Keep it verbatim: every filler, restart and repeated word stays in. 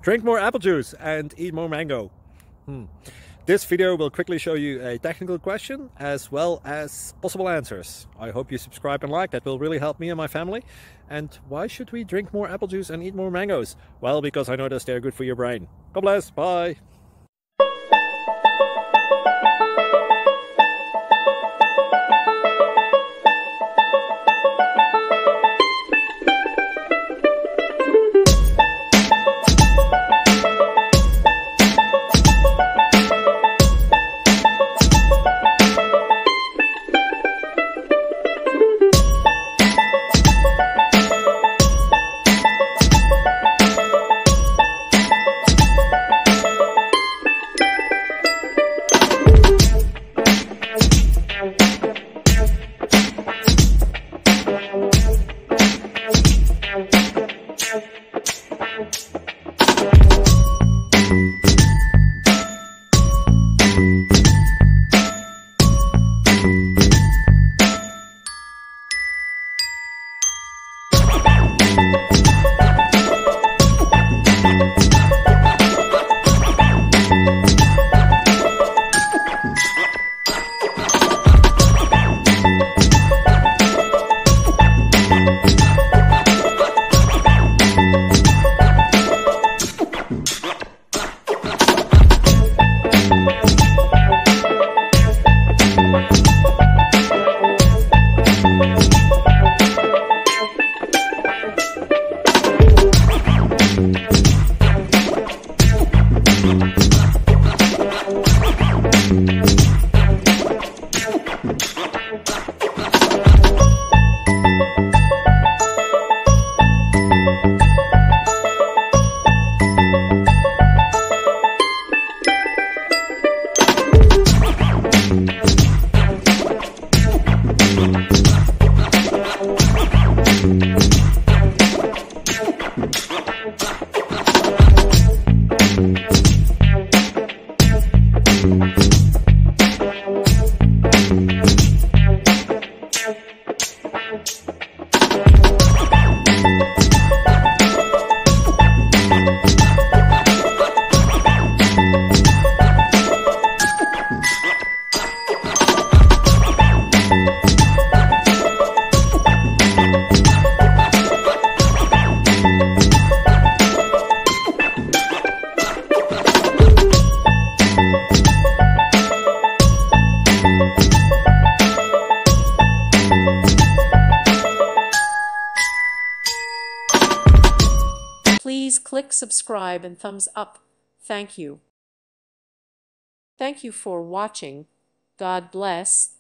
Drink more apple juice and eat more mango. Hmm. This video will quickly show you a technical question as well as possible answers. I hope you subscribe and like, that will really help me and my family. And why should we drink more apple juice and eat more mangoes? Well, because I noticed they're good for your brain. God bless, bye. Please click subscribe and thumbs up. Thank you. Thank you for watching. God bless.